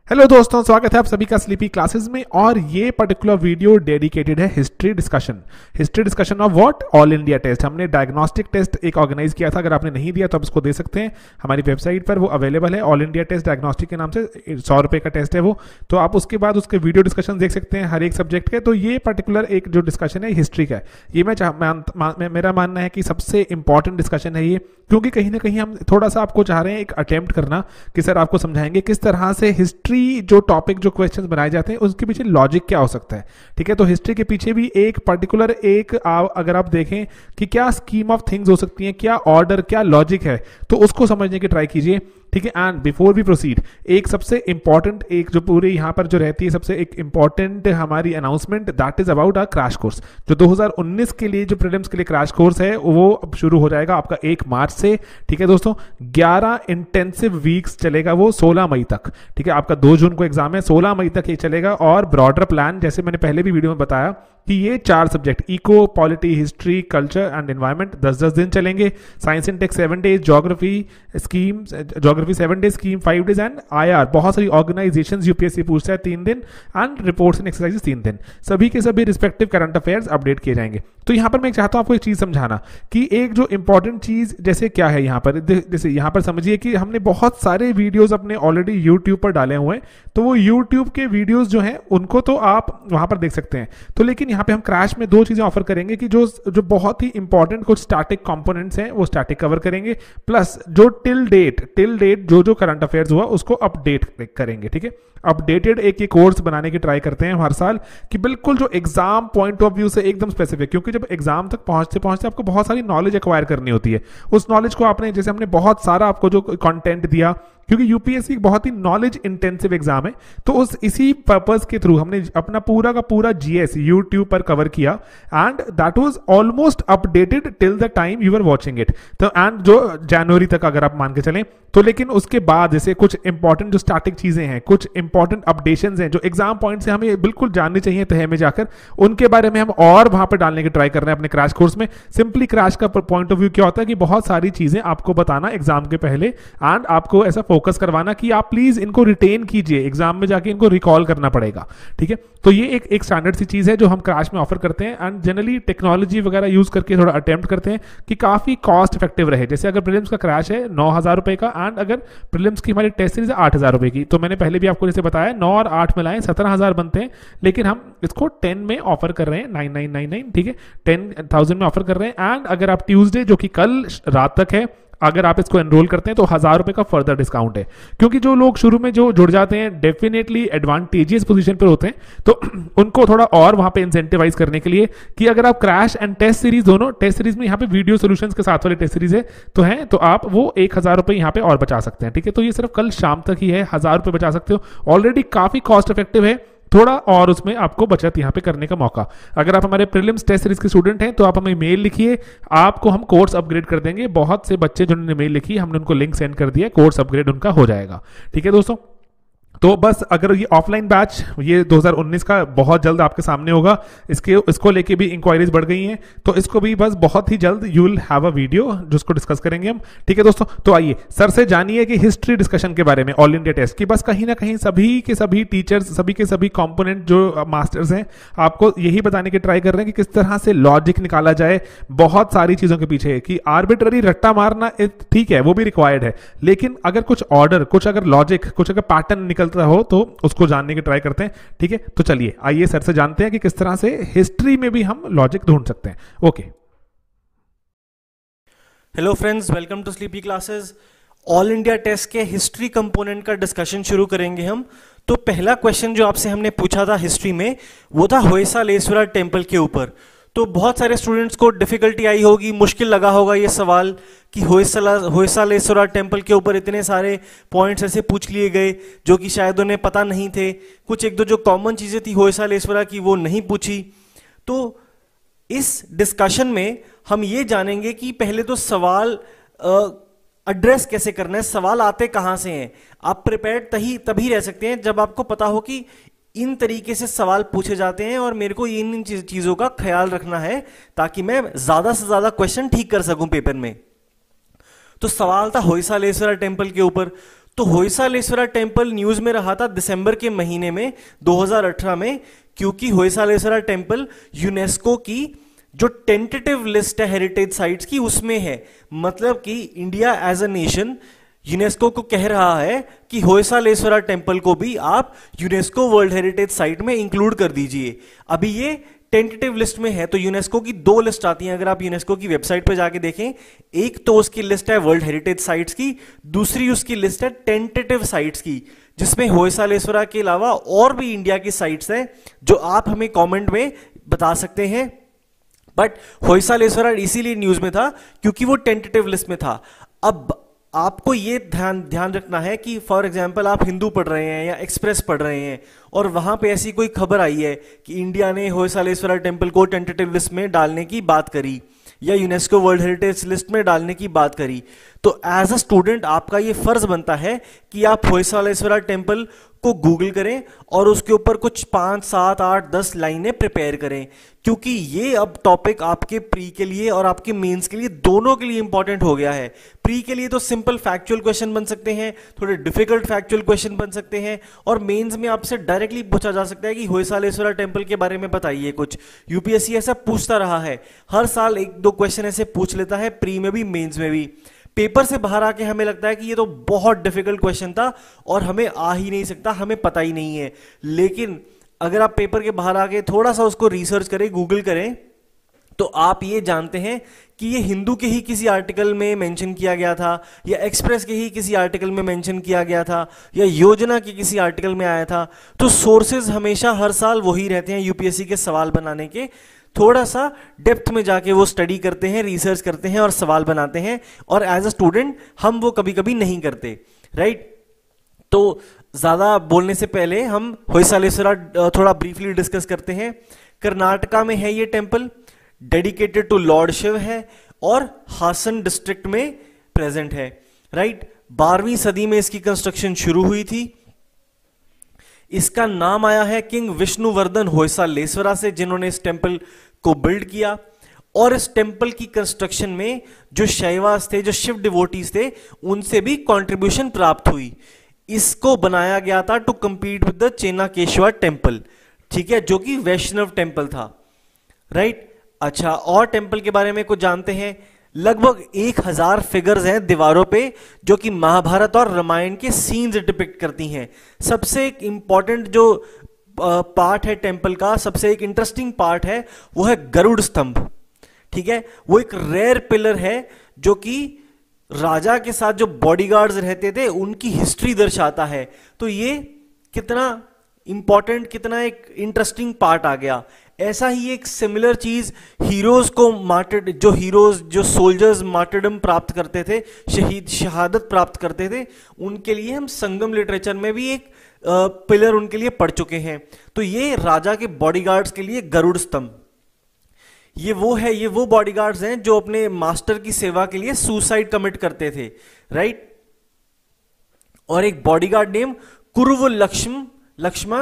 Hello दोस्तों, स्वागत है आप सभी का स्लीपी क्लासेस में। और ये पर्टिकुलर वीडियो डेडिकेटेड है history discussion of what all India test. हमने डायग्नोस्टिक टेस्ट एक ऑर्गेनाइज किया था, अगर आपने नहीं दिया तो आप इसको दे सकते हैं, हमारी वेबसाइट पर वो अवेलेबल है। ऑल इंडिया टेस्ट डायग्नोस्टिक के नाम से 100 रुपये का टेस्ट है वो, तो आप उसके बाद उसके वीडियो डिस्कशन देख सकते हैं हर एक सब्जेक्ट के। तो ये पर्टिकुलर एक जो डिस्कशन है हिस्ट्री का है, ये मेरा मानना है कि सबसे इंपॉर्टेंट डिस्कशन है ये, क्योंकि कहीं ना कहीं हम थोड़ा सा आपको चाह रहे हैं एक अटेम्प्ट करना कि सर आपको समझाएंगे किस तरह से हिस्ट्री जो टॉपिक जो क्वेश्चंस बनाए जाते हैं उसके पीछे लॉजिक क्या हो सकता है। ठीक है, तो हिस्ट्री के पीछे भी एक पर्टिकुलर अगर आप देखें कि क्या स्कीम ऑफ थिंग्स हो सकती हैं, क्या ऑर्डर, क्या लॉजिक है, तो उसको समझने की ट्राई कीजिए। ठीक है, एंड बिफोर वी प्रोसीड एक सबसे इंपॉर्टेंट एक जो पूरे यहाँ पर जो रहती है सबसे एक इंपॉर्टेंट हमारी announcement, that is about our crash course. जो 2019 के लिए जो प्रीलिम्स के लिए क्रैश कोर्स है वो अब शुरू हो जाएगा आपका 1 मार्च से। ठीक है दोस्तों, 11 इंटेंसिव वीक्स चलेगा वो 16 मई तक। ठीक है, आपका 2 जून को एग्जाम है, 16 मई तक ये चलेगा। और ब्रॉडर प्लान, जैसे मैंने पहले भी वीडियो में बताया कि ये 4 subject eco, polity, history, culture and environment 10-10 दिन चलेंगे। Science and tech 7 days, geography 7 days, scheme 5 days and IR बहुत सारी ऑर्गेनाइजेशंस यूपीएससी पूछता है 3 दिन, एंड रिपोर्ट्स एंड एक्सरसाइजेस 3 दिन। सभी के सभी रिस्पेक्टिव करंट अफेयर्स अपडेट किए जाएंगे। तो यहाँ पर मैं चाहता हूँ आपको एक चीज समझाना कि एक जो इंपॉर्टेंट चीज जैसे क्या है यहाँ पर, जैसे यहाँ पर समझिए कि हमने बहुत सारे वीडियोस अपने ऑलरेडी यूट्यूब पर डाले हुए हैं, तो वो यूट्यूब के वीडियोस जो हैं उनको तो आप वहां पर देख सकते हैं। तो लेकिन यहाँ पे हम क्रैश में 2 चीजें ऑफर करेंगे कि जो बहुत ही इंपॉर्टेंट कुछ स्टैटिक कंपोनेंट्स हैं वो स्टैटिक कवर करेंगे, प्लस जो टिल डेट जो करंट अफेयर्स हुआ उसको अपडेट करेंगे। ठीक है, अपडेटेड एक ये कोर्स बनाने की ट्राई करते हैं हर साल कि बिल्कुल जो एग्जाम पॉइंट ऑफ व्यू से एकदम स्पेसिफिक, क्योंकि जब एग्जाम तक पहुंचते पहुंचते आपको बहुत सारी नॉलेज एक्वायर करनी होती है। उस नॉलेज को आपने, जैसे हमने बहुत सारा आपको जो कंटेंट दिया, क्योंकि यूपीएससी बहुत ही नॉलेज इंटेंसिव एग्जाम है, तो इसी पर्पस के थ्रू हमने अपना पूरा का पूरा जीएस यूट्यूब पर कवर किया, and that was almost updated till the time you are watching it. तो एंड जो जनवरी तक अगर आप मान के चलें तो, लेकिन उसके बाद जैसे कुछ इंपॉर्टेंट जो स्टैटिक चीजें हैं, कुछ इंपॉर्टेंट अपडेशंस हैं जो एग्जाम पॉइंट से हमें बिल्कुल जाननी चाहिए तह में जाकर, उनके बारे में हम और वहां पर डालने की ट्राई कर रहे हैं अपने क्रैश कोर्स में। सिंपली क्रैश का पॉइंट ऑफ व्यू क्या होता है कि बहुत सारी चीजें आपको बताना एग्जाम के पहले, एंड आपको ऐसा फोकस करवाना कि आप प्लीज इनको रिटेन कीजिए, एग्जाम में जाके इनको रिकॉल करना पड़ेगा। ठीक है, तो ये एक स्टैंडर्ड सी चीज है जो हम क्रैश में ऑफर करते हैं, एंड जनरली टेक्नोलॉजी वगैरह यूज करके थोड़ा अटेम्प्ट करते हैं कि काफी कॉस्ट इफेक्टिव रहे। जैसे अगर प्रीलिम्स का क्रैश है 9,000 रुपए का, एंड अगर प्रीलिम्स की हमारी टेस्ट सीरीज है 8,000 रुपए की, तो मैंने पहले भी आपको जैसे बताया 9 और 8 मिलाएं 17,000 बनते हैं, लेकिन हम इसको 10 में ऑफर कर रहे हैं 9999। ठीक है, 10,000 में ऑफर कर रहे हैं। एंड अगर आप ट्यूसडे जो कि कल रात तक है, अगर आप इसको एनरोल करते हैं तो 1,000 रुपए का फर्दर डिस्काउंट है, क्योंकि जो लोग शुरू में जो जुड़ जाते हैं डेफिनेटली एडवांटेजियस पोजीशन पर होते हैं, तो उनको थोड़ा और वहां पे इंसेंटिवाइज करने के लिए कि अगर आप क्रैश एंड टेस्ट सीरीज दोनों, टेस्ट सीरीज में यहाँ पे वीडियो सॉल्यूशंस के साथ वाले टेस्ट सीरीज है तो आप वो 1,000 रुपए यहाँ पे और बचा सकते हैं। ठीक है, तो ये सिर्फ कल शाम तक ही है, 1,000 रुपए बचा सकते हो, ऑलरेडी काफी कॉस्ट इफेक्टिव है, थोड़ा और उसमें आपको बचत यहाँ पे करने का मौका। अगर आप हमारे प्रीलिम्स टेस्ट सीरीज के स्टूडेंट हैं तो आप हमें मेल लिखिए, आपको हम कोर्स अपग्रेड कर देंगे। बहुत से बच्चे जिन्होंने मेल लिखी हमने उनको लिंक सेंड कर दिया, कोर्स अपग्रेड उनका हो जाएगा। ठीक है दोस्तों, तो बस अगर ये ऑफलाइन बैच ये 2019 का बहुत जल्द आपके सामने होगा, इसको लेके भी इंक्वायरीज बढ़ गई हैं, तो इसको भी बस बहुत ही जल्द you will have a video जिसको डिस्कस करेंगे हम। ठीक है दोस्तों, तो आइए सर से जानिए कि हिस्ट्री डिस्कशन के बारे में ऑल इंडिया टेस्ट की। बस कहीं ना कहीं सभी के सभी टीचर्स, सभी के सभी कंपोनेंट जो मास्टर्स हैं आपको यही बताने की ट्राई कर रहे हैं कि किस तरह से लॉजिक निकाला जाए बहुत सारी चीजों के पीछे। कि आर्बिट्ररी रट्टा मारना ठीक है, वो भी रिक्वायर्ड है, लेकिन अगर कुछ ऑर्डर, कुछ अगर लॉजिक, कुछ अगर पैटर्न निकलता हो तो उसको जानने की ट्राई करते हैं। ठीक है, तो चलिए आइए सर से जानते हैं कि किस तरह से हिस्ट्री में भी हम लॉजिक ढूंढ सकते हैं। Okay, hello friends, welcome to sleepy classes. All India test के हिस्ट्री कंपोनेंट का डिस्कशन शुरू करेंगे हम। तो पहला क्वेश्चन जो आपसे हमने पूछा था हिस्ट्री में वो था होयसालेश्वरा टेम्पल के ऊपर। तो बहुत सारे स्टूडेंट्स को डिफिकल्टी आई होगी, मुश्किल लगा होगा ये सवाल कि होयसालेश्वरा टेम्पल के ऊपर इतने सारे पॉइंट्स ऐसे पूछ लिए गए जो कि शायद उन्हें पता नहीं थे। कुछ एक दो जो कॉमन चीजें थी होयसालेश्वरा की वो नहीं पूछी। तो इस डिस्कशन में हम ये जानेंगे कि पहले तो सवाल एड्रेस कैसे करना है, सवाल आते कहां से हैं। आप प्रिपेयर्ड तभी रह सकते हैं जब आपको पता हो कि इन तरीके से सवाल पूछे जाते हैं और मेरे को इन चीजों का ख्याल रखना है ताकि मैं ज्यादा से ज्यादा क्वेश्चन ठीक कर सकूं पेपर में। तो सवाल था होयसालेश्वरा टेम्पल के ऊपर। तो होयसालेश्वरा टेम्पल न्यूज में रहा था दिसंबर के महीने में 2018 में, क्योंकि होयसालेश्वरा टेम्पल यूनेस्को की जो टेंटेटिव लिस्ट है हेरिटेज साइट्स की उसमें है। मतलब कि India as a nation UNESCO को कह रहा है कि होयसालेश्वरा टेम्पल को भी आप यूनेस्को वर्ल्ड हेरिटेज साइट में इंक्लूड कर दीजिए। अभी ये टेंटेटिव लिस्ट में है, तो यूनेस्को की दो लिस्ट आती हैं, अगर आप यूनेस्को की वेबसाइट पर जाके देखें। एक तो उसकी लिस्ट है वर्ल्ड हेरिटेज साइट्स की, दूसरी उसकी लिस्ट है टेंटेटिव साइट्स की, जिसमें होयसालेश्वरा के अलावा और भी इंडिया की साइट्स हैं जो आप हमें कमेंट में बता सकते हैं। बट होयसालेश्वरा इसीलिए न्यूज में था क्योंकि वो टेंटेटिव लिस्ट में था। अब आपको ये ध्यान रखना है कि फॉर एग्जाम्पल आप हिंदू पढ़ रहे हैं या एक्सप्रेस पढ़ रहे हैं और वहां पे ऐसी कोई खबर आई है कि इंडिया ने होयसालेश्वरा टेम्पल को टेंटेटिव लिस्ट में डालने की बात करी या यूनेस्को वर्ल्ड हेरिटेज लिस्ट में डालने की बात करी, तो एज अ स्टूडेंट आपका ये फर्ज बनता है कि आप होयसालेश्वरा टेम्पल को गूगल करें और उसके ऊपर कुछ 5, 7, 8, 10 लाइनें प्रिपेयर करें, क्योंकि ये अब टॉपिक आपके प्री के लिए और आपके मेंस के लिए दोनों के लिए इंपॉर्टेंट हो गया है। प्री के लिए तो सिंपल फैक्चुअल क्वेश्चन बन सकते हैं, थोड़े डिफिकल्ट फैक्चुअल क्वेश्चन बन सकते हैं, और मेंस में आपसे डायरेक्टली पूछा जा सकता है कि होयसालेश्वरा टेम्पल के बारे में बताइए कुछ। यूपीएससी ऐसा पूछता रहा है, हर साल 1-2 क्वेश्चन ऐसे पूछ लेता है, प्री में भी मेंस में भी। पेपर से बाहर आके हमें लगता है कि ये तो बहुत डिफिकल्ट क्वेश्चन था और हमें आ ही नहीं सकता, हमें पता ही नहीं है। लेकिन अगर आप पेपर के बाहर आके थोड़ा सा उसको रिसर्च करें, गूगल करें, तो आप ये जानते हैं कि ये हिंदू के ही किसी आर्टिकल में मेंशन किया गया था, या एक्सप्रेस के ही किसी आर्टिकल में मेंशन किया गया था, या योजना के किसी आर्टिकल में आया था। तो सोर्सेज हमेशा हर साल वही रहते हैं यूपीएससी के सवाल बनाने के। थोड़ा सा डेप्थ में जाके वो स्टडी करते हैं, रिसर्च करते हैं और सवाल बनाते हैं, और एज अ स्टूडेंट हम वो कभी कभी नहीं करते, राइट। तो ज्यादा बोलने से पहले हम होयसालेश्वरा थोड़ा ब्रीफली डिस्कस करते हैं। कर्नाटका में है ये temple, dedicated to lord Shiva है और हासन डिस्ट्रिक्ट में प्रेजेंट है, राइट। 12वीं सदी में इसकी कंस्ट्रक्शन शुरू हुई थी। इसका नाम आया है किंग विष्णुवर्धन होयसालेश्वरा से, जिन्होंने इस टेम्पल को बिल्ड किया। और इस टेम्पल की कंस्ट्रक्शन में जो शैवास थे, जो शिव डिवोटीज थे, उनसे भी कंट्रीब्यूशन प्राप्त हुई। इसको बनाया गया था to compete with the Chennakeshava temple, ठीक है, जो कि वैष्णव टेम्पल था, राइट। अच्छा, और टेम्पल के बारे में कुछ जानते हैं। लगभग 1000 फिगर्स हैं दीवारों पे जो कि महाभारत और रामायण के सीन्स डिपिक्ट करती हैं। सबसे एक इंपॉर्टेंट जो पार्ट है टेम्पल का, सबसे एक इंटरेस्टिंग पार्ट है, वो है गरुड़ स्तंभ, ठीक है। वो एक रेयर पिलर है जो कि राजा के साथ जो बॉडीगार्ड्स रहते थे उनकी हिस्ट्री दर्शाता है। तो ये कितना इंपॉर्टेंट, कितना एक इंटरेस्टिंग पार्ट आ गया। ऐसा ही एक सिमिलर चीज हीरोज को मार्टिड, जो हीरोज, जो सोल्जर्स मार्टिडम प्राप्त करते थे, शहादत प्राप्त करते थे, उनके लिए हम संगम लिटरेचर में भी एक पिलर उनके लिए पढ़ चुके हैं। तो ये राजा के बॉडीगार्ड्स के लिए गरुड़ स्तंभ, ये वो बॉडीगार्ड्स हैं जो अपने मास्टर की सेवा के लिए सुसाइड कमिट करते थे, राइट। और एक बॉडीगार्ड नेम कुरुव लक्ष्मा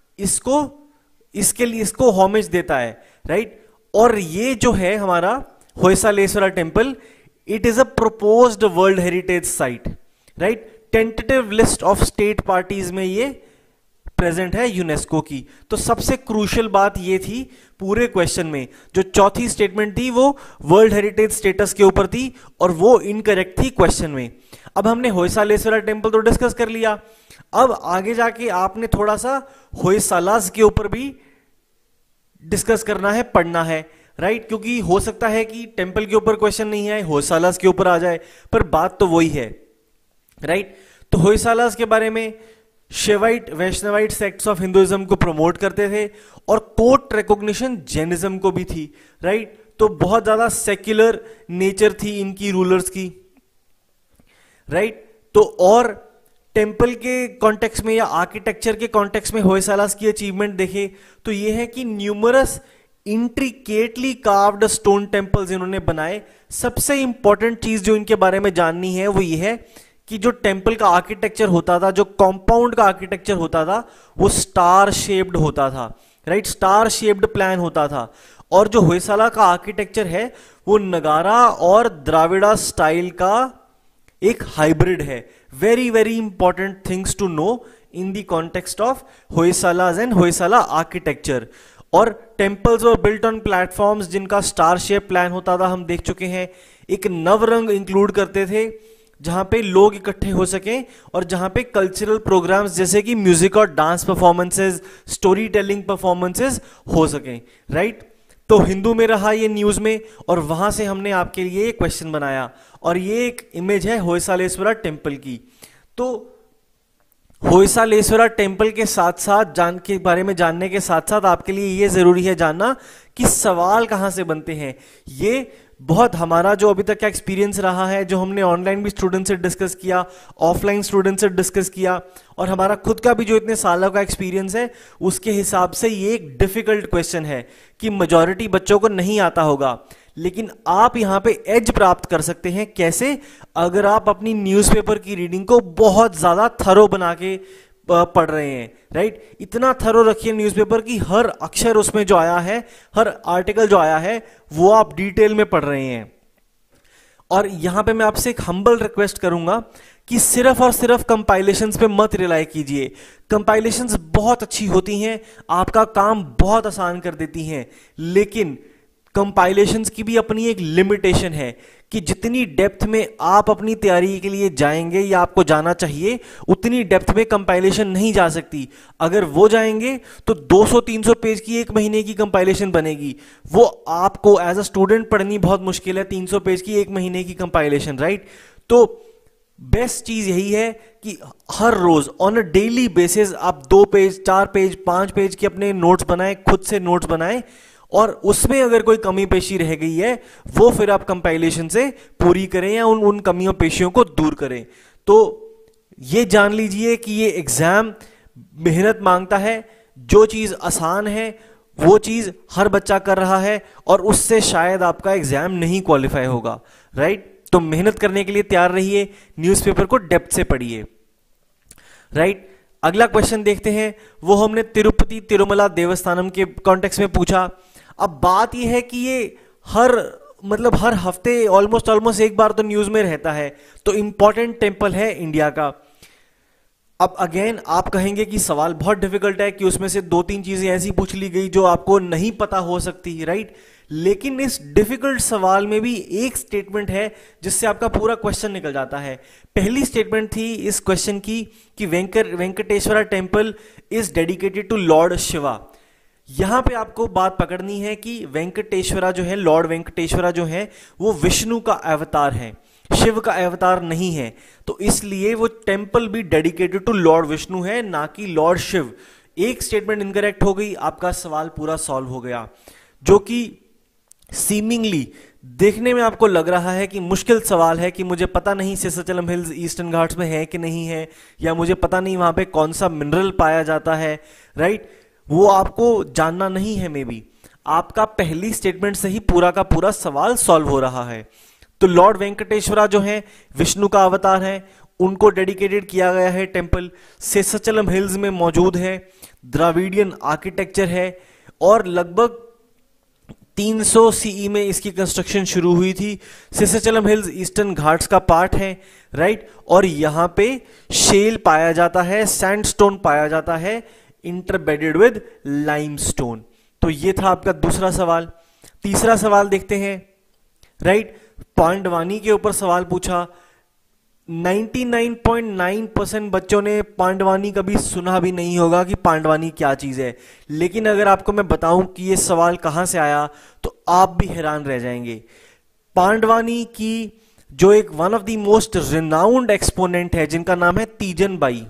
इसको होमेज देता है, राइट। और ये जो है हमारा Hoysaleswara temple, it is a proposed world heritage site, right. Tentative list of state parties में ये प्रेजेंट है यूनेस्को की। तो सबसे क्रूशियल बात ये थी पूरे क्वेश्चन में, जो चौथी स्टेटमेंट थी वो वर्ल्ड हेरिटेज स्टेटस के ऊपर थी और वो इनकरेक्ट थी क्वेश्चन में। अब हमने होयसालेश्वरा टेम्पल तो डिस्कस कर लिया, अब आगे जाके आपने थोड़ा सा होयसालास के ऊपर भी डिस्कस करना है, पढ़ना है, राइट। क्योंकि हो सकता है कि टेम्पल के ऊपर क्वेश्चन नहीं आए, होयसालास के ऊपर आ जाए, पर बात तो वही है, राइट। तो होयसालास के बारे में Shaivite Vaishnavite sects of Hinduism को प्रमोट करते थे और कोर्ट रिकॉग्निशन जैनिज्म को भी थी, राइट। तो बहुत ज्यादा सेक्युलर नेचर थी इनकी रूलर्स की, राइट। तो और टेम्पल के कॉन्टेक्स्ट में या आर्किटेक्चर के कॉन्टेक्स्ट में होयसालास की अचीवमेंट देखें तो ये है कि numerous intricately carved stone temples इन्होंने बनाए। सबसे इंपॉर्टेंट चीज जो इनके बारे में जाननी है वो ये है कि जो टेम्पल का आर्किटेक्चर होता था, जो कॉम्पाउंड का आर्किटेक्चर होता था, वो स्टार शेप्ड होता था, राइट। स्टार शेप्ड प्लान होता था। और जो होयसाला का आर्किटेक्चर है वो नगारा और द्राविड़ा स्टाइल का एक हाइब्रिड है। Very very important things to know in the context of Hoysalas and Hoysala architecture. और temples were built on platforms जिनका स्टार शेप प्लान होता था, हम देख चुके हैं। एक नवरंग इंक्लूड करते थे जहां पे लोग इकट्ठे हो सकें और जहां पे कल्चरल प्रोग्राम्स जैसे कि म्यूजिक और dance performances, story telling performances हो सकें, राइट। तो हिंदू में रहा ये न्यूज में, और वहां से हमने आपके लिए एक क्वेश्चन बनाया, और ये एक इमेज है होयसालेश्वरा टेम्पल की। तो होयसालेश्वरा टेम्पल के साथ साथ के बारे में जानने के साथ साथ आपके लिए ये जरूरी है जानना कि सवाल कहां से बनते हैं। ये बहुत हमारा जो अभी तक का एक्सपीरियंस रहा है, जो हमने ऑनलाइन भी स्टूडेंट से डिस्कस किया, ऑफलाइन स्टूडेंट से डिस्कस किया, और हमारा खुद का भी जो इतने सालों का एक्सपीरियंस है, उसके हिसाब से ये एक डिफिकल्ट क्वेश्चन है कि मेजॉरिटी बच्चों को नहीं आता होगा। लेकिन आप यहां पे एज प्राप्त कर सकते हैं। कैसे? अगर आप अपनी न्यूज़पेपर की रीडिंग को बहुत ज्यादा थरो बना के पढ़ रहे हैं, राइट। इतना थरो रखिए न्यूज़पेपर की, हर अक्षर उसमें जो आया है, हर आर्टिकल जो आया है, वो आप डिटेल में पढ़ रहे हैं। और यहां पे मैं आपसे एक हम्बल रिक्वेस्ट करूंगा कि सिर्फ और सिर्फ कंपाइलेशंस पे मत रिलाई कीजिए। कंपाइलेशंस बहुत अच्छी होती हैं, आपका काम बहुत आसान कर देती हैं, लेकिन कंपाइलेशंस की भी अपनी एक लिमिटेशन है कि जितनी डेप्थ में आप अपनी तैयारी के लिए जाएंगे या आपको जाना चाहिए, उतनी डेप्थ में कंपाइलेशन नहीं जा सकती। अगर वो जाएंगे तो 200-300 पेज की एक महीने की कंपाइलेशन बनेगी, वो आपको एज अ स्टूडेंट पढ़नी बहुत मुश्किल है। 300 पेज की एक महीने की कंपाइलेशन, राइट। तो बेस्ट चीज यही है कि हर रोज ऑन अ डेली बेसिस आप 2 पेज, 4 पेज, 5 पेज के अपने नोट्स बनाएं, खुद से नोट्स बनाएं, और उसमें अगर कोई कमी पेशी रह गई है, वो फिर आप कंपाइलेशन से पूरी करें या उन कमियों पेशियों को दूर करें। तो ये जान लीजिए कि ये एग्जाम मेहनत मांगता है। जो चीज आसान है वो चीज हर बच्चा कर रहा है, और उससे शायद आपका एग्जाम नहीं क्वालिफाई होगा, राइट। तो मेहनत करने के लिए तैयार रहिए, न्यूज़पेपर को डेप्थ से पढ़िए, राइट। अगला क्वेश्चन देखते हैं, वो हमने तिरुपति तिरुमला देवस्थानम के कॉन्टेक्स्ट में पूछा। अब बात यह है कि ये हर हफ्ते ऑलमोस्ट एक बार तो न्यूज में रहता है, तो इंपॉर्टेंट टेम्पल है इंडिया का। अब अगेन आप कहेंगे कि सवाल बहुत डिफिकल्ट है, कि उसमें से 2-3 चीजें ऐसी पूछ ली गई जो आपको नहीं पता हो सकती, राइट। लेकिन इस डिफिकल्ट सवाल में भी एक स्टेटमेंट है जिससे आपका पूरा क्वेश्चन निकल जाता है। पहली स्टेटमेंट थी इस क्वेश्चन की कि Venkateshwara temple is dedicated to lord Shiva. यहां पे आपको बात पकड़नी है कि वेंकटेश्वरा जो है, लॉर्ड वेंकटेश्वरा जो है, वो विष्णु का अवतार है, शिव का अवतार नहीं है। तो इसलिए वो टेम्पल भी डेडिकेटेड टू लॉर्ड विष्णु है, ना कि लॉर्ड शिव। एक स्टेटमेंट इनकरेक्ट हो गई, आपका सवाल पूरा सॉल्व हो गया। जो कि सीमिंगली देखने में आपको लग रहा है कि मुश्किल सवाल है, कि मुझे पता नहीं शेषाचलम हिल्स ईस्टर्न घाट्स में है कि नहीं है, या मुझे पता नहीं वहां पे कौन सा मिनरल पाया जाता है, राइट। वो आपको जानना नहीं है, मे बी आपका पहली स्टेटमेंट से ही पूरा का पूरा सवाल सॉल्व हो रहा है। तो लॉर्ड वेंकटेश्वरा जो है विष्णु का अवतार है, उनको डेडिकेटेड किया गया है टेम्पल, शेषाचलम हिल्स में मौजूद है, द्राविडियन आर्किटेक्चर है, और लगभग 300 सीई में इसकी कंस्ट्रक्शन शुरू हुई थी। शेषाचलम हिल्स ईस्टर्न घाट्स का पार्ट है, राइट। और यहां पे शेल पाया जाता है, सैंडस्टोन पाया जाता है, इंटरबेडेड विद लाइमस्टोन। तो ये था आपका दूसरा सवाल। तीसरा सवाल देखते हैं, राइट। पांडवानी के ऊपर सवाल पूछा। 99.9% बच्चों ने पांडवानी कभी सुना भी नहीं होगा कि पांडवानी क्या चीज है। लेकिन अगर आपको मैं बताऊं कि ये सवाल कहां से आया, तो आप भी हैरान रह जाएंगे। पांडवानी की जो एक one of the most renowned exponent है, जिनका नाम है तीजन बाई,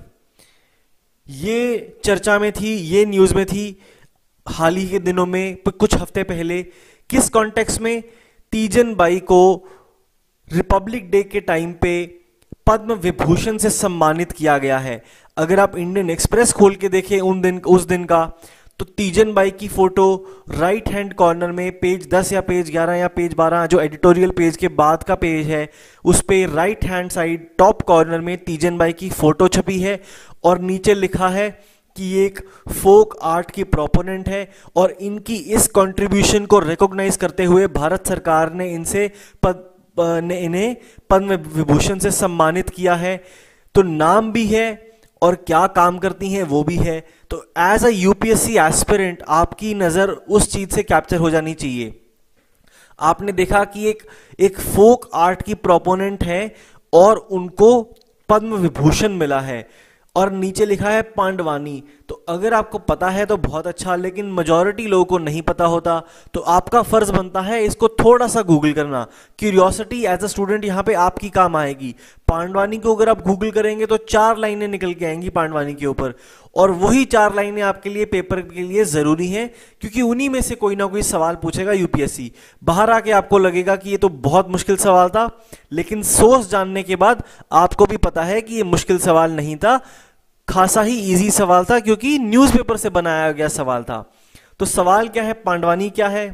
ये चर्चा में थी, ये न्यूज में थी हाल ही के दिनों में, कुछ हफ्ते पहले। किस कॉन्टेक्स्ट में? तीजन बाई को रिपब्लिक डे के टाइम पे पद्म विभूषण से सम्मानित किया गया है। अगर आप इंडियन एक्सप्रेस खोल के देखें उस दिन का, तो तीजन बाई की फोटो राइट हैंड कॉर्नर में पेज 10 या पेज 11 या पेज 12, जो एडिटोरियल पेज के बाद का पेज है, उस पे right hand side top corner में तीजन बाई की फोटो छपी है, और नीचे लिखा है कि ये एक फोक आर्ट की प्रोपोनेंट है, और इनकी इस कंट्रीब्यूशन को रिकॉग्नाइज करते हुए भारत सरकार ने इनसे ने इन्हें पद्म विभूषण से सम्मानित किया है। तो नाम भी है और क्या काम करती हैं वो भी है। तो एज अ यूपीएससी एस्पिरेंट आपकी नजर उस चीज से कैप्चर हो जानी चाहिए। आपने देखा कि एक फोक आर्ट की प्रोपोनेंट है और उनको पद्म विभूषण मिला है और नीचे लिखा है पांडवानी। तो अगर आपको पता है तो बहुत अच्छा, लेकिन मेजॉरिटी लोगों को नहीं पता होता, तो आपका फर्ज बनता है इसको थोड़ा सा गूगल करना। क्यूरियोसिटी एज अ स्टूडेंट यहाँ पे आपकी काम आएगी। पांडवानी को अगर आप गूगल करेंगे तो 4 लाइनें निकल के आएंगी पांडवानी के ऊपर, और वही 4 लाइनें आपके लिए पेपर के लिए जरूरी हैं, क्योंकि उन्हीं में से कोई ना कोई सवाल पूछेगा यूपीएससी। बाहर आके आपको लगेगा कि ये तो बहुत मुश्किल सवाल था, लेकिन सोर्स जानने के बाद आपको भी पता है कि ये मुश्किल सवाल नहीं था, खासा ही इजी सवाल था, क्योंकि न्यूज़पेपर से बनाया गया सवाल था। तो सवाल क्या है, पांडवानी क्या है?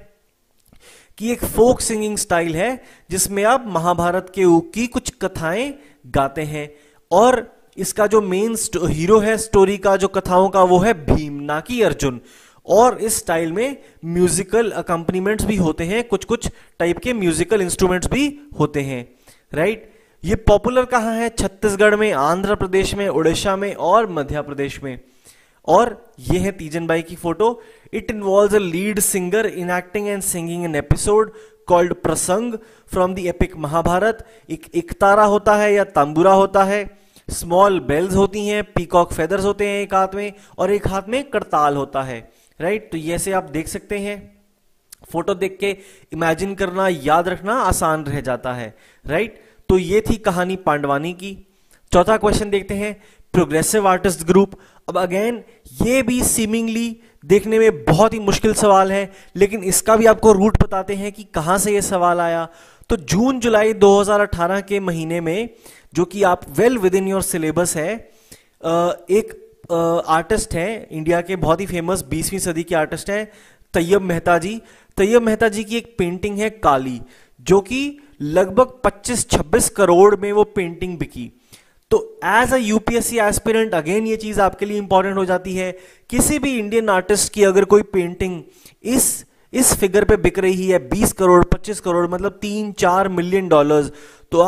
कि एक फोक सिंगिंग स्टाइल है जिसमें आप महाभारत की कुछ कथाएं गाते हैं, और इसका जो मेन हीरो है स्टोरी का, जो कथाओं का, वो है भीम, ना कि अर्जुन। और इस स्टाइल में म्यूजिकल अकम्पनीमेंट्स भी होते हैं, कुछ कुछ टाइप के म्यूजिकल इंस्ट्रूमेंट्स भी होते हैं, राइट। ये पॉपुलर कहाँ है? छत्तीसगढ़ में, आंध्र प्रदेश में, उड़ीसा में और मध्य प्रदेश में। और ये है तीजन बाई की photo. It involves a lead singer in acting and singing an episode called prasanga from the epic Mahabharata. एक तारा होता है या तंबूरा होता है, स्मॉल बेल्स होती हैं, पीकॉक फेदर्स होते हैं एक हाथ में, और एक हाथ में करताल होता है, राइट। तो ये से आप देख सकते हैं, फोटो देख के इमेजिन करना, याद रखना आसान रह जाता है, राइट। तो ये थी कहानी पांडवानी की। चौथा क्वेश्चन देखते हैं, प्रोग्रेसिव आर्टिस्ट ग्रुप। अब अगेन ये भी सीमिंगली देखने में बहुत ही मुश्किल सवाल है, लेकिन इसका भी आपको रूट बताते हैं कि कहां से ये सवाल आया। तो जून जुलाई 2018 के महीने में, जो कि आप well within your syllabus है, एक आर्टिस्ट हैं इंडिया के बहुत ही फेमस 20वीं सदी के आर्टिस्ट हैं तैयब मेहता जी। तैयब मेहता जी की एक पेंटिंग है काली, जो कि लगभग 25-26 करोड़ में वो पेंटिंग बिकी। तो as a UPSC aspirant again ये चीज आपके लिए इंपॉर्टेंट हो जाती है। किसी भी इंडियन आर्टिस्ट की अगर कोई पेंटिंग इस फिगर पे बिक रही है, 20 करोड़ 25 करोड़, मतलब 3-4 मिलियन डॉलर्स, तो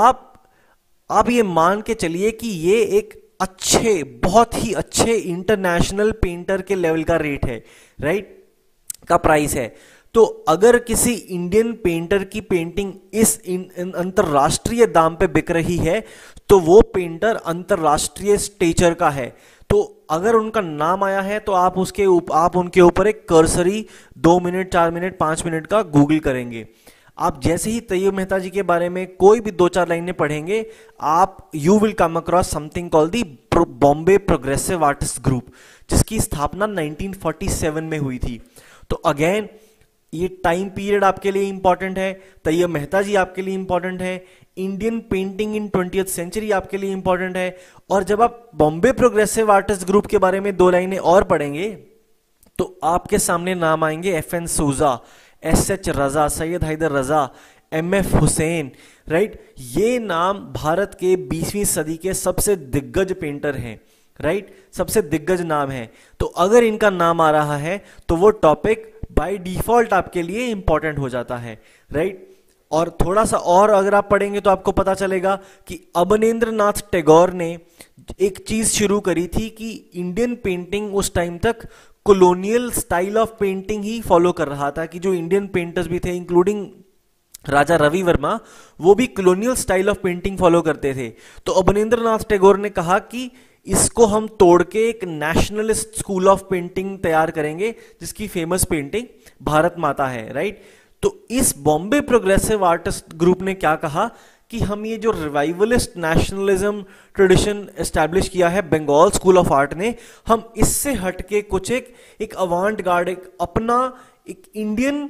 आप ये मान के चलिए कि ये एक अच्छे, बहुत ही अच्छे इंटरनेशनल पेंटर के लेवल का रेट है, राइट, का प्राइस है। तो अगर किसी इंडियन पेंटर की पेंटिंग इस अंतरराष्ट्रीय दाम पे बिक रही है, तो वो पेंटर अंतरराष्ट्रीय स्टेचर का है। तो अगर उनका नाम आया है तो आप उनके ऊपर एक कर्सरी 2 मिनट, 4 मिनट, 5 मिनट का गूगल करेंगे। आप जैसे ही तैयब मेहता जी के बारे में कोई भी 2-4 लाइनें पढ़ेंगे, आप you will come across something called the Bombay progressive artist group, जिसकी स्थापना 1947 में हुई थी। तो अगेन ये टाइम पीरियड आपके लिए इंपॉर्टेंट है, तैयब मेहता जी आपके लिए इंपॉर्टेंट है, Indian painting in 20th century आपके लिए इंपॉर्टेंट है। और जब आप बॉम्बे प्रोग्रेसिव आर्टिस्ट ग्रुप के बारे में 2 लाइनें और पढ़ेंगे, तो आपके सामने नाम आएंगे FN Souza, SH Raza, Syed Haider Raza, MF Husain, right. ये नाम भारत के 20वीं सदी के सबसे दिग्गज पेंटर हैं, राइट, सबसे दिग्गज नाम है। तो अगर इनका नाम आ रहा है तो वो टॉपिक बाय डिफॉल्ट आपके लिए इंपॉर्टेंट हो जाता है, राइट। और थोड़ा सा और अगर आप पढ़ेंगे तो आपको पता चलेगा कि अवनींद्रनाथ टैगोर ने एक चीज शुरू करी थी कि इंडियन पेंटिंग उस टाइम तक कॉलोनियल स्टाइल ऑफ पेंटिंग ही फॉलो कर रहा था, कि जो इंडियन पेंटर्स भी थे इंक्लूडिंग राजा रवि वर्मा, वो भी colonial style of painting follow करते थे। तो अवनींद्रनाथ टैगोर ने कहा कि इसको हम तोड़ के एक नेशनलिस्ट स्कूल ऑफ पेंटिंग तैयार करेंगे, जिसकी फेमस पेंटिंग भारत माता है, राइट। तो इस बॉम्बे प्रोग्रेसिव आर्टिस्ट ग्रुप ने क्या कहा कि हम ये जो रिवाइवलिस्ट नेशनलिज्म ट्रेडिशन एस्टैब्लिश किया है बंगाल स्कूल ऑफ आर्ट ने, हम इससे हटके कुछ एक अवांट गार्ड, एक Indian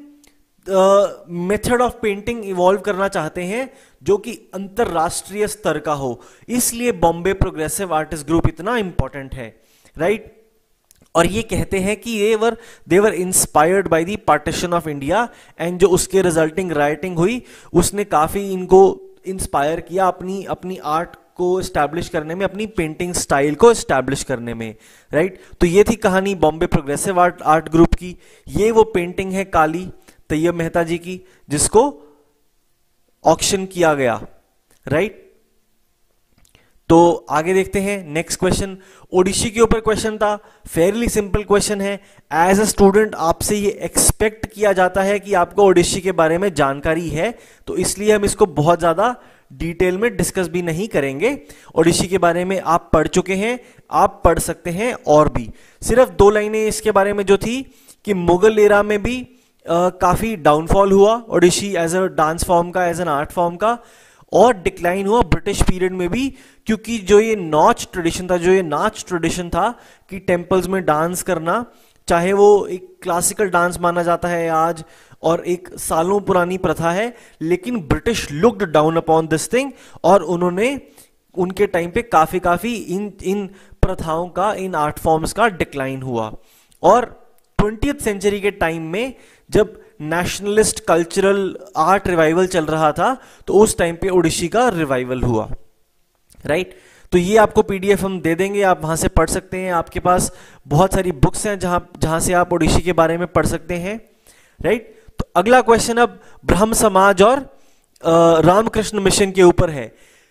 method of painting evolve करना चाहते हैं, जो कि अंतरराष्ट्रीय स्तर का हो। इसलिए बॉम्बे प्रोग्रेसिव आर्टिस्ट ग्रुप इतना इंपॉर्टेंट है, राइट। और ये कहते हैं कि they were inspired by the partition of India, and जो उसके रिजल्टिंग राइटिंग हुई उसने काफी इनको इंस्पायर किया अपनी आर्ट को एस्टैब्लिश करने में, अपनी पेंटिंग स्टाइल को एस्टैब्लिश करने में, राइट। तो ये थी कहानी बॉम्बे प्रोग्रेसिव आर्ट ग्रुप की। ये वो पेंटिंग है काली तैयब मेहता जी की, जिसको ऑक्शन किया गया, राइट। तो आगे देखते हैं नेक्स्ट क्वेश्चन। ओडिसी के ऊपर क्वेश्चन था, फेयरली सिंपल क्वेश्चन है। एज अ स्टूडेंट आपसे ये एक्सपेक्ट किया जाता है कि आपको ओडिसी के बारे में जानकारी है, तो इसलिए हम इसको बहुत ज्यादा डिटेल में डिस्कस भी नहीं करेंगे। ओडिसी के बारे में आप पढ़ चुके हैं, आप पढ़ सकते हैं और भी। सिर्फ 2 लाइनें इसके बारे में जो थी कि मुगल एरा में भी काफी डाउनफॉल हुआ Odissi as a dance form का, एज एन आर्ट फॉर्म का, और डिक्लाइन हुआ ब्रिटिश पीरियड में भी, क्योंकि जो ये नाच ट्रेडिशन था कि टेम्पल्स में डांस करना, चाहे वो एक क्लासिकल डांस माना जाता है आज और एक सालों पुरानी प्रथा है, लेकिन British looked down upon this thing, और उन्होंने उनके टाइम पे काफी इन प्रथाओं का, इन आर्ट फॉर्म्स का डिक्लाइन हुआ। और 20th सेंचुरी के टाइम में जब नेशनलिस्ट कल्चरल आर्ट रिवाइवल चल रहा था, तो उस टाइम पे ओडिसी का रिवाइवल हुआ, राइट। तो ये आपको पीडीएफ हम दे देंगे, आप वहां से पढ़ सकते हैं। आपके पास बहुत सारी बुक्स हैं जहां से आप ओडिसी के बारे में पढ़ सकते हैं, राइट। तो अगला क्वेश्चन अब ब्रह्म समाज और रामकृष्ण मिशन के ऊपर है।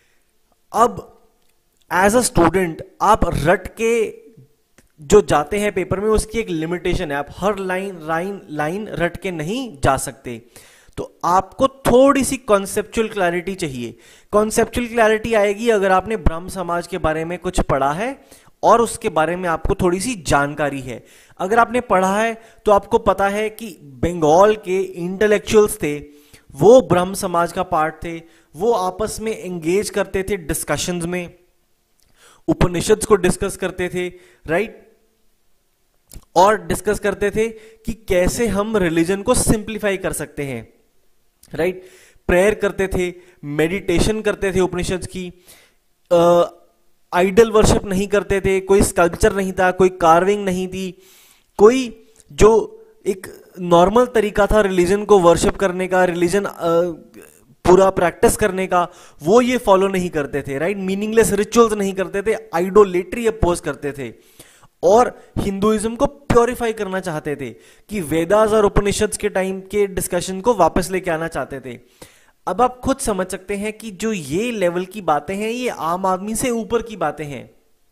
अब एज अ स्टूडेंट आप रट के जो जाते हैं पेपर में, उसकी एक लिमिटेशन है, आप हर लाइन रट के नहीं जा सकते। तो आपको थोड़ी सी कॉन्सेप्चुअल क्लैरिटी चाहिए। कॉन्सेप्चुअल क्लैरिटी आएगी अगर आपने ब्रह्म समाज के बारे में कुछ पढ़ा है और उसके बारे में आपको थोड़ी सी जानकारी है। अगर आपने पढ़ा है तो आपको पता है कि बंगाल के इंटेलेक्चुअल्स थे, वो ब्रह्म समाज का पार्ट थे, वो आपस में एंगेज करते थे डिस्कशंस में, उपनिषद्स को डिस्कस करते थे, राइट, और डिस्कस करते थे कि कैसे हम रिलीजन को सिंप्लीफाई कर सकते हैं, राइट। प्रेयर करते थे, मेडिटेशन करते थे उपनिषद की, आइडल वर्शिप नहीं करते थे, कोई स्कल्पचर नहीं था, कोई कार्विंग नहीं थी, कोई जो एक नॉर्मल तरीका था रिलीजन को वर्शिप करने का, रिलीजन पूरा प्रैक्टिस करने का, वो ये फॉलो नहीं करते थे, राइट। मीनिंगलेस रिचुअल्स नहीं करते थे, आइडोलेट्री अपोज करते थे, और हिंदुइज्म को प्योरीफाई करना चाहते थे कि वेदास और उपनिषद्स के टाइम के डिस्कशन को वापस लेके आना चाहते थे। अब आप खुद समझ सकते हैं कि जो ये लेवल की बातें हैं, ये आम आदमी से ऊपर की बातें हैं।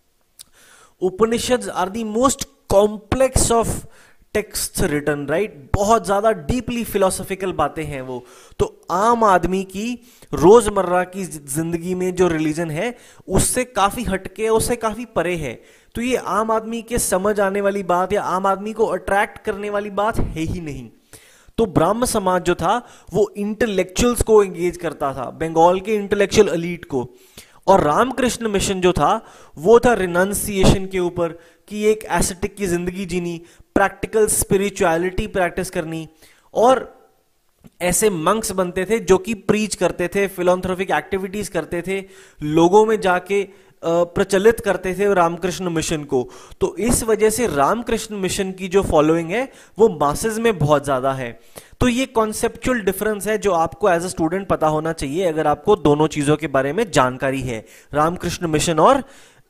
Upanishads are the most complex of text written, right, बहुत ज्यादा डीपली फिलोसॉफिकल बातें हैं वो। तो आम आदमी की रोजमर्रा की जिंदगी में जो रिलीजन है उससे काफी हटके, उससे काफी परे है। तो ये आम आदमी के समझ आने वाली बात या आम आदमी को अट्रैक्ट करने वाली बात है ही नहीं। तो ब्राह्म समाज जो था वो इंटेलेक्चुअल्स को एंगेज करता था, बंगाल के इंटेलेक्चुअल एलीट को। और रामकृष्ण मिशन जो था वो था रिनंसिएशन के ऊपर, कि एक एसेटिक की जिंदगी जीनी, प्रैक्टिकल स्पिरिचुअलिटी प्रैक्टिस करनी, और ऐसे मंक्स बनते थे जो कि प्रीच करते थे, फिलॉन्थ्रोपिक एक्टिविटीज करते थे, लोगों में जाके प्रचलित करते थे रामकृष्ण मिशन को। तो इस वजह से रामकृष्ण मिशन की जो फॉलोइंग है वो मासेस में बहुत ज्यादा है। तो ये कॉन्सेप्चुअल डिफरेंस है जो आपको एज अ स्टूडेंट पता होना चाहिए अगर आपको दोनों चीजों के बारे में जानकारी है, रामकृष्ण मिशन और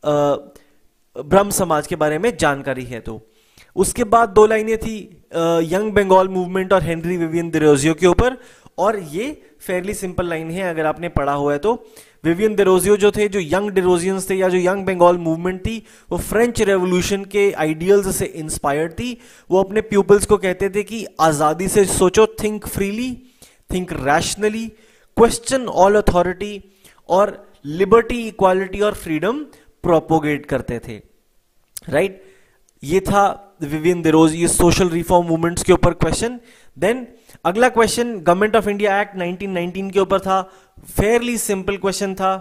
ब्रह्म समाज के बारे में जानकारी है। तो उसके बाद 2 लाइनें थी यंग बंगाल मूवमेंट और हेनरी विवियन डिरोजियो के ऊपर, और ये फेयरली सिंपल लाइन है अगर आपने पढ़ा हुआ है तो। विवियन डिरोजियो जो थे, जो यंग डिरोजियंस थे या जो यंग बंगाल मूवमेंट थी, वो फ्रेंच रेवोल्यूशन के आइडियल्स से इंस्पायर्ड थी। वो अपने प्यूपल्स को कहते थे कि आजादी से सोचो, think freely, think rationally, question all authority, और लिबर्टी, इक्वालिटी और फ्रीडम प्रोपोगेट करते थे, राइट। ये था Vivian Derozio social reform movements के ऊपर क्वेश्चन। देन अगला question government of India act 1919 के ऊपर था। फेयरली सिंपल क्वेश्चन था।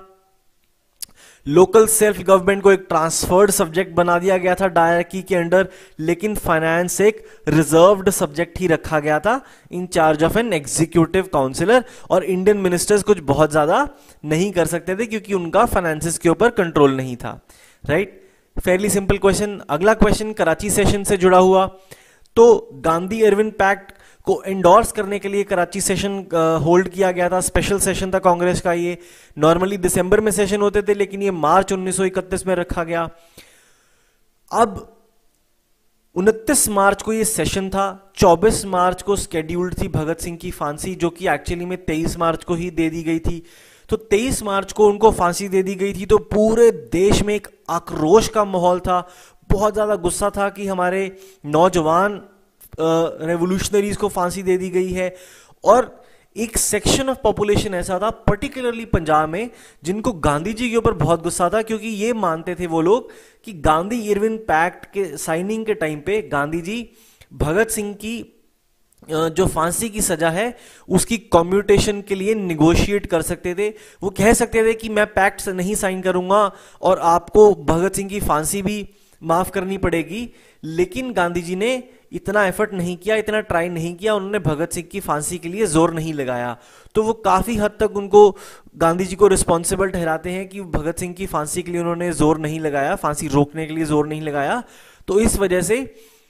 लोकल सेल्फ गवर्नमेंट को एक ट्रांसफर्ड सब्जेक्ट बना दिया गया था डायरेक्टी के अंडर, लेकिन फाइनेंस एक रिजर्व्ड सब्जेक्ट ही रखा गया था in charge of an executive councillor, और इंडियन मिनिस्टर्स कुछ बहुत ज्यादा नहीं कर सकते थे क्योंकि उनका फाइनेंसिस के ऊपर कंट्रोल नहीं था, राइट। Fairly simple question. अगला क्वेश्चन कराची सेशन से जुड़ा हुआ। तो गांधी इरविन पैक्ट को एंडोर्स करने के लिए कराची सेशन होल्ड किया गया था, स्पेशल सेशन था कांग्रेस का। ये नॉर्मली दिसंबर में सेशन होते थे, लेकिन ये मार्च 1931 में रखा गया। अब 29 मार्च को ये सेशन था, 24 मार्च को स्केड्यूल्ड थी भगत सिंह की फांसी, जो कि एक्चुअली में 23 मार्च को ही दे दी गई थी। तो 23 मार्च को उनको फांसी दे दी गई थी, तो पूरे देश में एक आक्रोश का माहौल था, बहुत ज्यादा गुस्सा था कि हमारे नौजवान रेवोल्यूशनरीज को फांसी दे दी गई है। और एक सेक्शन ऑफ पॉपुलेशन ऐसा था पर्टिकुलरली पंजाब में जिनको गांधी जी के ऊपर बहुत गुस्सा था, क्योंकि ये मानते थे वो लोग कि गांधी इरविन पैक्ट के साइनिंग के टाइम पे गांधी जी भगत सिंह की जो फांसी की सजा है उसकी कम्यूटेशन के लिए निगोशिएट कर सकते थे। वो कह सकते थे कि मैं पैक्ट से नहीं साइन करूंगा और आपको भगत सिंह की फांसी भी माफ करनी पड़ेगी, लेकिन गांधी जी ने इतना एफर्ट नहीं किया, इतना ट्राई नहीं किया, उन्होंने भगत सिंह की फांसी के लिए जोर नहीं लगाया। तो वो काफी हद तक उनको गांधी जी को रिस्पॉन्सिबल ठहराते हैं कि भगत सिंह की फांसी के लिए उन्होंने जोर नहीं लगाया, फांसी रोकने के लिए जोर नहीं लगाया। तो इस वजह से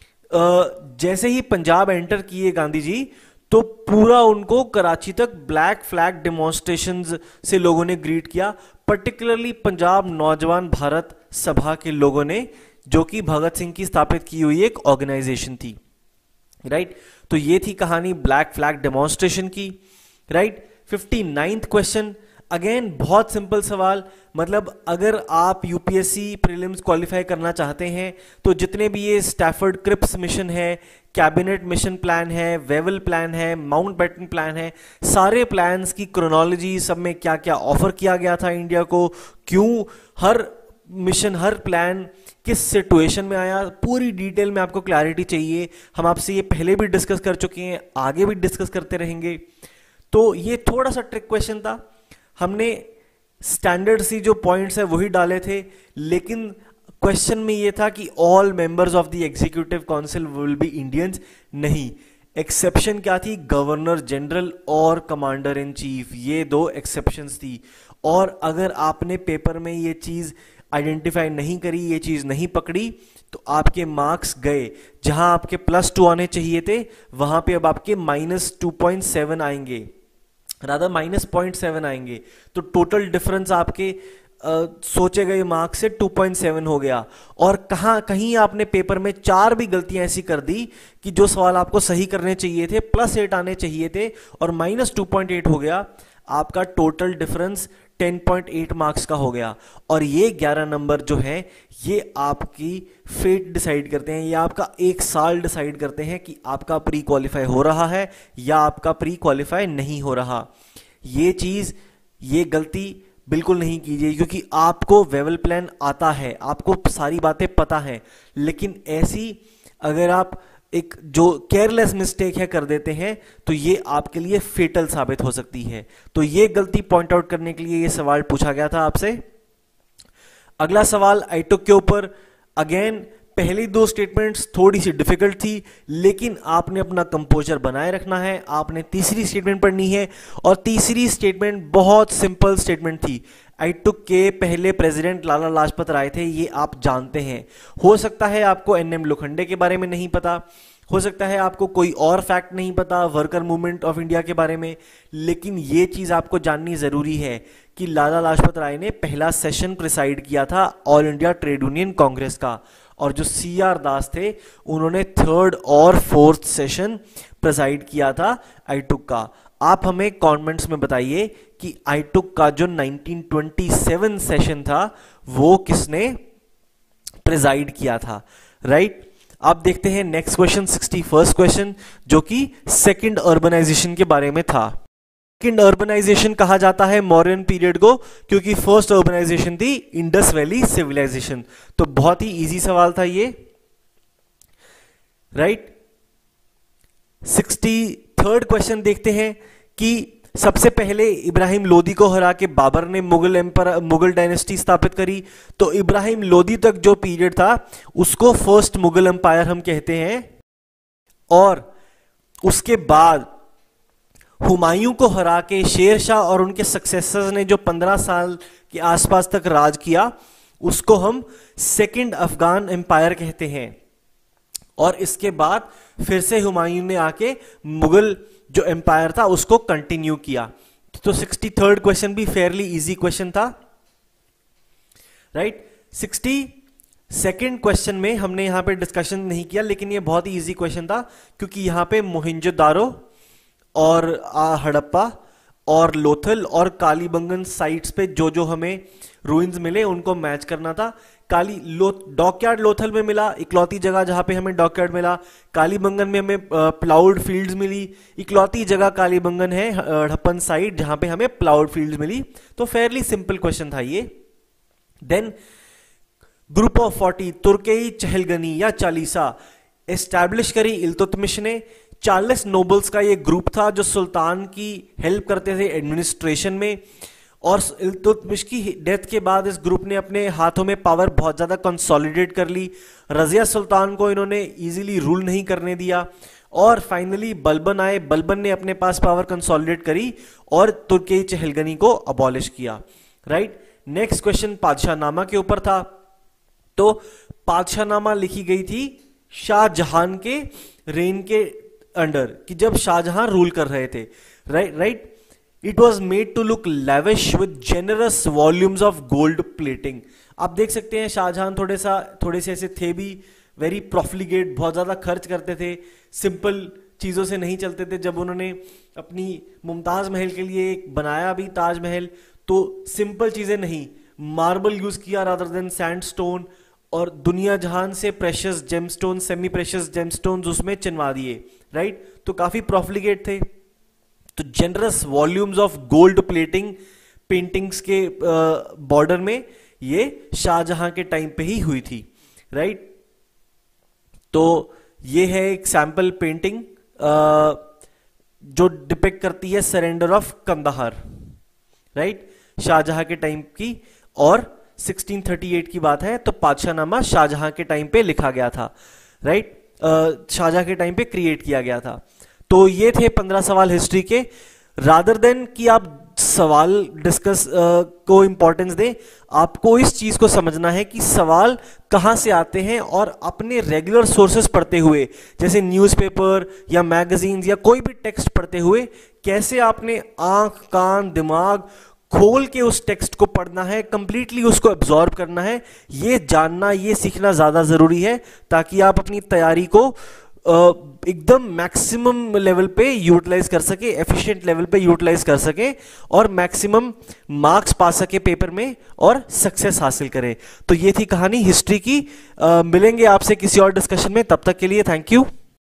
जैसे ही पंजाब एंटर किए गांधी जी, तो पूरा उनको कराची तक ब्लैक फ्लैग डेमोन्स्ट्रेशंस से लोगों ने ग्रीट किया, पर्टिकुलरली पंजाब नौजवान भारत सभा के लोगों ने, जो कि भगत सिंह की स्थापित की हुई एक ऑर्गेनाइजेशन थी, राइट। तो ये थी कहानी ब्लैक फ्लैग डेमोन्स्ट्रेशन की, राइट। 59th क्वेश्चन, अगेन बहुत सिंपल सवाल, मतलब अगर आप यूपीएससी प्रीलिम्स क्वालिफाई करना चाहते हैं तो जितने भी ये स्टैफर्ड क्रिप्स मिशन है, कैबिनेट मिशन प्लान है, वेवल प्लान है, माउंटबेटन प्लान है, सारे प्लान्स की क्रोनोलॉजी, सब में क्या क्या ऑफर किया गया था इंडिया को, क्यों हर मिशन हर प्लान किस सिचुएशन में आया, पूरी डिटेल में आपको क्लैरिटी चाहिए। हम आपसे ये पहले भी डिस्कस कर चुके हैं, आगे भी डिस्कस करते रहेंगे। तो ये थोड़ा सा ट्रिक क्वेश्चन था, हमने स्टैंडर्ड सी जो पॉइंट्स है वही डाले थे, लेकिन क्वेश्चन में ये था कि all members of the executive council will be Indians, नहीं। एक्सेप्शन क्या थी, गवर्नर जनरल और कमांडर इन चीफ, ये दो एक्सेप्शंस थी। और अगर आपने पेपर में ये चीज आइडेंटिफाई नहीं करी, ये चीज नहीं पकड़ी, तो आपके मार्क्स गए। जहां आपके +2 आने चाहिए थे वहां पे अब आपके -2.7 आएंगे, रादर -0.7 आएंगे। तो टोटल डिफरेंस आपके सोचे गए मार्क्स से 2.7 हो गया। और कहीं आपने पेपर में 4 भी गलतियां ऐसी कर दी कि जो सवाल आपको सही करने चाहिए थे +8 आने चाहिए थे और -2.8 हो गया, आपका टोटल डिफरेंस 10.8 मार्क्स का हो गया। और ये 11 नंबर जो है ये आपकी फेट डिसाइड करते हैं, ये आपका एक साल डिसाइड करते हैं कि आपका प्री क्वालिफाई हो रहा है या आपका प्री क्वालिफाई नहीं हो रहा। ये चीज, ये गलती बिल्कुल नहीं कीजिए, क्योंकि आपको वेवल प्लान आता है, आपको सारी बातें पता है, लेकिन ऐसी अगर आप एक जो केयरलेस मिस्टेक है कर देते हैं तो ये आपके लिए फेटल साबित हो सकती है। तो ये गलती पॉइंट आउट करने के लिए ये सवाल पूछा गया था आपसे। अगला सवाल आईटुक के ऊपर, अगेन पहली 2 स्टेटमेंट्स थोड़ी सी डिफिकल्ट थी, लेकिन आपने अपना कंपोजर बनाए रखना है। आपने तीसरी स्टेटमेंट पढ़नी है और तीसरी स्टेटमेंट बहुत सिंपल स्टेटमेंट थी। आईटुक के पहले प्रेसिडेंट लाला लाजपत राय थे, ये आप जानते हैं। हो सकता है आपको एनएम लोखंडे के बारे में नहीं पता, हो सकता है आपको कोई और फैक्ट नहीं पता वर्कर मूवमेंट ऑफ इंडिया के बारे में, लेकिन ये चीज आपको जाननी जरूरी है कि लाला लाजपत राय ने पहला सेशन प्रिसाइड किया था all India trade union congress का, और जो सीआर दास थे उन्होंने 3rd और 4th सेशन प्रिसाइड किया था आईटुक का। आप हमें कमेंट्स में बताइए कि आईटुक का जो 1927 सेशन था वो किसने प्रिसाइड किया था, राइट। आप देखते हैं नेक्स्ट क्वेश्चन, 61st क्वेश्चन, जो कि सेकंड अर्बनाइजेशन के बारे में था। सेकंड अर्बनाइजेशन कहा जाता है मौर्यन पीरियड को, क्योंकि फर्स्ट अर्बनाइजेशन थी इंडस वैली सिविलाइजेशन। तो बहुत ही इजी सवाल था ये, राइट। 63rd क्वेश्चन देखते हैं कि सबसे पहले इब्राहिम लोदी को हरा के बाबर ने मुगल डायनेस्टी स्थापित करी। तो इब्राहिम लोदी तक जो पीरियड था उसको फर्स्ट मुगल एम्पायर हम कहते हैं। और उसके बाद हुमायूं को हरा के शेर शाह और उनके सक्सेसर्स ने जो 15 साल के आसपास तक राज किया उसको हम सेकंड अफगान एम्पायर कहते हैं। और इसके बाद फिर से हुमायूं ने आके मुगल जो एम्पायर था उसको कंटिन्यू किया। तो 63rd क्वेश्चन भी फेयरली इजी क्वेश्चन था, राइट। सेकंड क्वेश्चन में हमने यहाँ पे डिस्कशन नहीं किया, लेकिन ये बहुत ही इजी क्वेश्चन था क्योंकि यहाँ पे मोहिंजोदारो और हड़प्पा और लोथल और कालीबंगन साइट्स पे जो जो हमें रूइंस मिले उनको मैच करना था। डॉकयार्ड लोथल में मिला, इकलौती जगह जहां पे हमें डॉकयार्ड मिला। कालीबंगन में हमें प्लाउड फील्ड्स मिली, इकलौती जगह कालीबंगन है हड़प्पन साइट जहां पे हमें प्लाउड फील्ड्स मिली। तो फेयरली सिंपल क्वेश्चन था ये। Then group of 40 Turkan Chahalgani या चालीसा एस्टैब्लिश करी इल्तुतमिश ने। 40 नोबल्स का ये ग्रुप था जो सुल्तान की हेल्प करते थे एडमिनिस्ट्रेशन में, और इल्तुतमिश की डेथ के बाद इस ग्रुप ने अपने हाथों में पावर बहुत ज़्यादा कंसोलिडेट कर ली। रजिया सुल्तान को इन्होंने इजीली रूल नहीं करने दिया, और फाइनली बलबन आए, बलबन ने अपने पास पावर कंसोलिडेट करी और तुर्की चहलगनी को अबॉलिश किया। राइट, नेक्स्ट क्वेश्चन पादशाहनामा के ऊपर था। तो पादशाहनामा लिखी गई थी शाहजहां के रेन के अंडर, कि जब शाहजहां रूल कर रहे थे। Right, it was made to look lavish with generous volumes of gold plating. आप देख सकते हैं शाहजहां थोड़े से ऐसे थे भी, वेरी प्रोफ्लिगेट, बहुत ज्यादा खर्च करते थे, सिंपल चीजों से नहीं चलते थे। जब उन्होंने अपनी मुमताज महल के लिए एक बनाया भी ताजमहल, तो सिंपल चीजें नहीं, मार्बल यूज किया रादर देन सैंडस्टोन, और दुनिया जहान से precious gemstone, semi precious gemstones उसमें चिनवा दिए। राइट, तो काफी प्रोफ्लिगेट थे। तो generous volumes of gold plating paintings के बॉर्डर में ये शाहजहां के टाइम पे ही हुई थी। राइट, तो ये है एक सैंपल पेंटिंग जो डिपिक्ट करती है surrender of Kandahar. Right, Shah Jahan के टाइम की, और 1638 की बात है। तो पादशाहनामा शाहजहां के टाइम पे लिखा गया था। राइट, शाहजहां के टाइम पे क्रिएट किया गया था। तो ये थे 15 सवाल हिस्ट्री के। रादर देन कि आप सवाल डिस्कस को इंपॉर्टेंस दें, आपको इस चीज को समझना है कि सवाल कहां से आते हैं, और अपने रेगुलर सोर्सेस पढ़ते हुए, जैसे न्यूज़पेपर या मैगजीन्स या कोई भी टेक्स्ट पढ़ते हुए, कैसे आपने आंख कान दिमाग खोल के उस टेक्स्ट को पढ़ना है, कंप्लीटली उसको एब्जॉर्ब करना है। ये जानना, ये सीखना ज्यादा जरूरी है, ताकि आप अपनी तैयारी को एकदम मैक्सिमम लेवल पे यूटिलाइज कर सके, एफिशिएंट लेवल पे यूटिलाइज कर सके, और मैक्सिमम मार्क्स पा सके पेपर में, और सक्सेस हासिल करें। तो ये थी कहानी हिस्ट्री की। मिलेंगे आपसे किसी और डिस्कशन में, तब तक के लिए थैंक यू।